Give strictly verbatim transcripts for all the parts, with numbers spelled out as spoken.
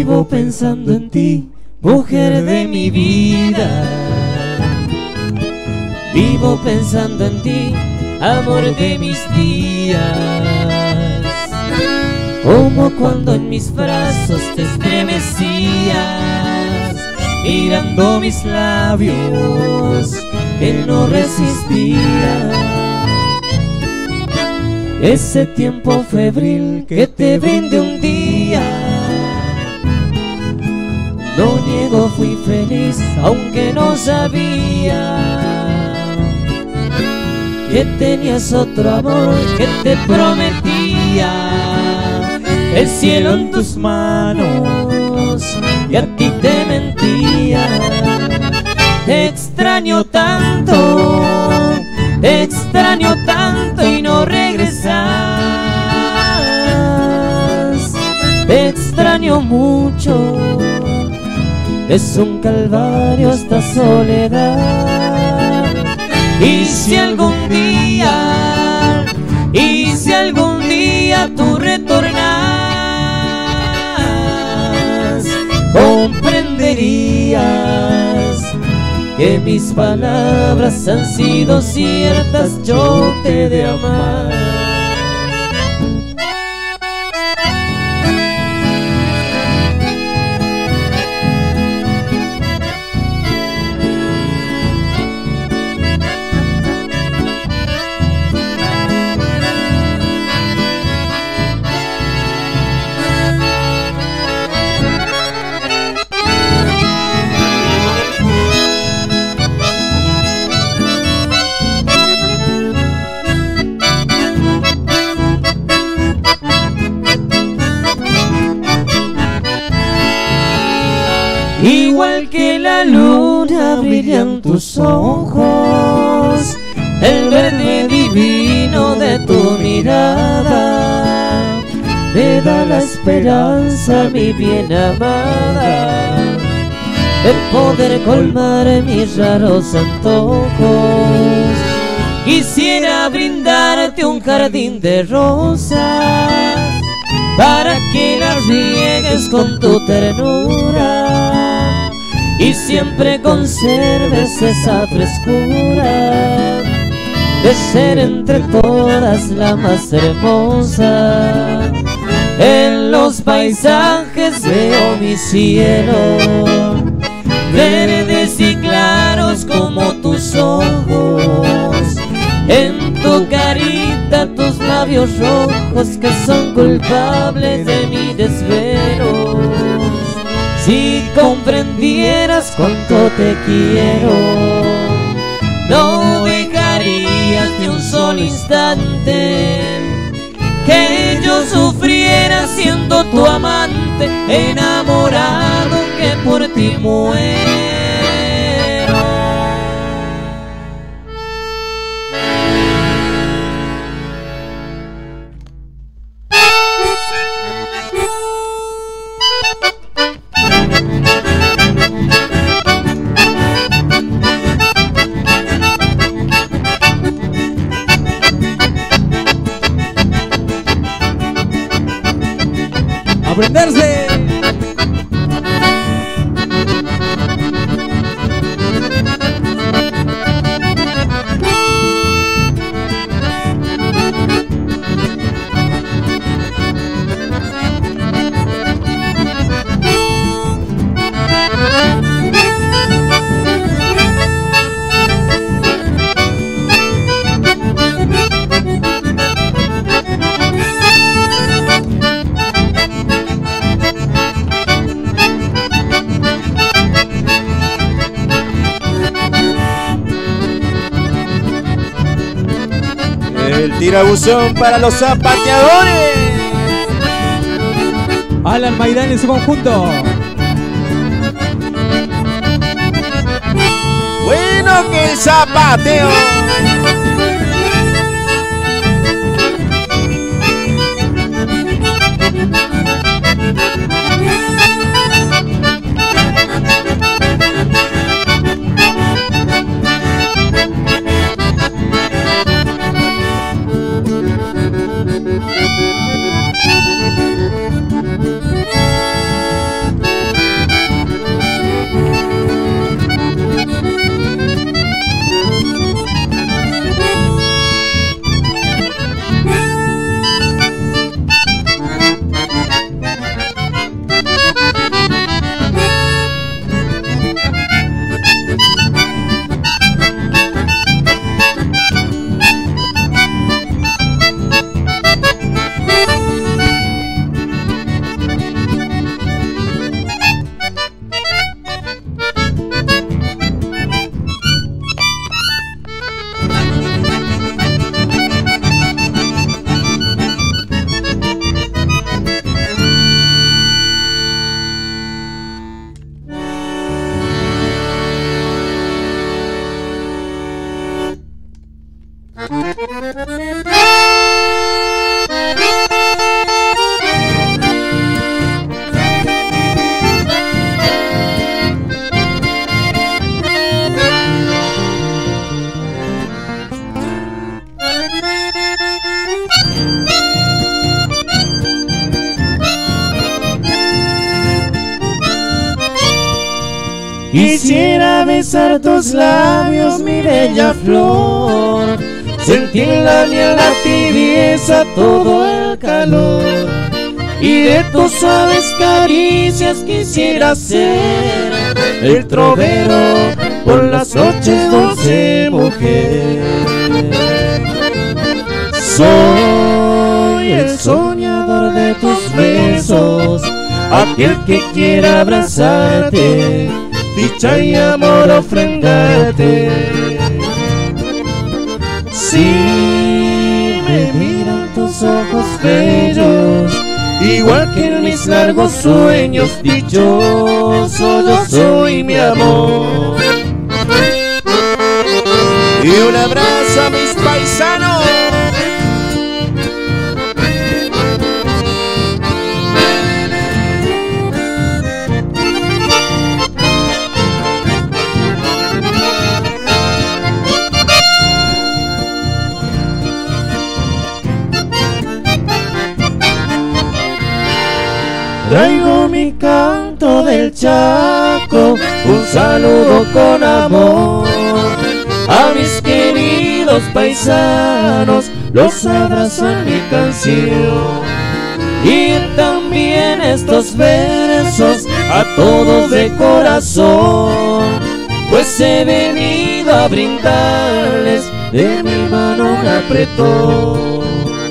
Vivo pensando en ti, mujer de mi vida. Vivo pensando en ti, amor de mis días. Como cuando en mis brazos te estremecías, mirando mis labios que no resistía. Ese tiempo febril que te brindé un día, no niego, fui feliz, aunque no sabía que tenías otro amor que te prometía. El cielo en tus manos y a ti te mentía. Te extraño tanto, te extraño tanto y no regresas. Te extraño mucho, es un calvario esta soledad. Y si algún día, y si algún día tú retornas, comprenderías que mis palabras han sido ciertas, yo te he de amar. Igual que la luna brillan tus ojos, el verde divino de tu mirada me da la esperanza, mi bien amada, de poder colmar mis raros antojos. Quisiera brindarte un jardín de rosas para que las riegues con tu ternura y siempre conserves esa frescura de ser entre todas la más hermosa. En los paisajes veo mi cielo, verdes y claros como tus ojos. En tu carita tus labios rojos que son culpables de mi desvelo. Si comprendieras cuánto te quiero, no dejarías ni un solo instante que yo sufriera siendo tu amante, enamorado que por ti muero. ¡Aprenderse! El tirabuzón para los zapateadores. Alan Maidán en su conjunto. Bueno que el zapateo. Quisiera besar tus labios, mi bella flor, sentir la miel, la tibieza, todo el calor, y de tus suaves caricias quisiera ser el trovero por las noches, dulce mujer. Soy el soñador de tus besos, aquel que quiera abrazarte, dicha y amor ofrendarte. Si me miran tus ojos bellos, igual que en mis largos sueños, dichoso yo soy, mi amor. Y un abrazo a mis paisanos. Traigo mi canto del Chaco, un saludo con amor a mis queridos paisanos, los abrazo en mi canción. Y también estos versos a todos de corazón, pues he venido a brindarles de mi mano un apretón.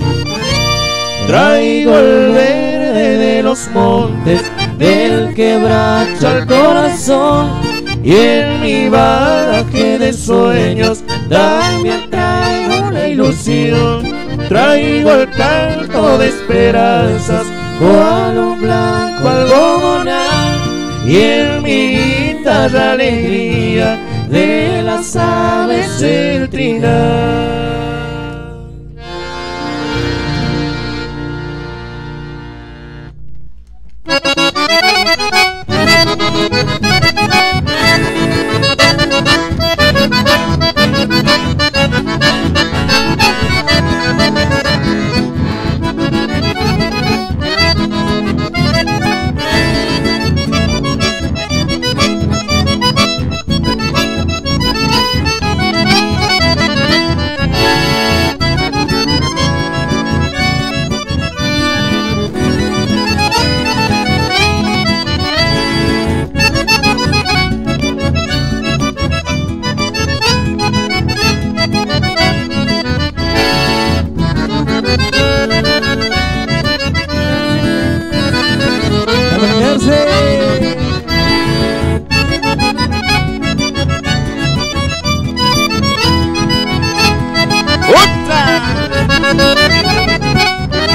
Traigo el verde de los montes, del quebracho al corazón, y en mi bagaje de sueños también traigo la ilusión. Traigo el canto de esperanzas, cual un blanco algodonal, y en mi guitarra alegría de las aves del trinar.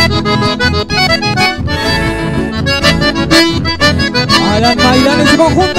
Alan Maidán en su conjunto.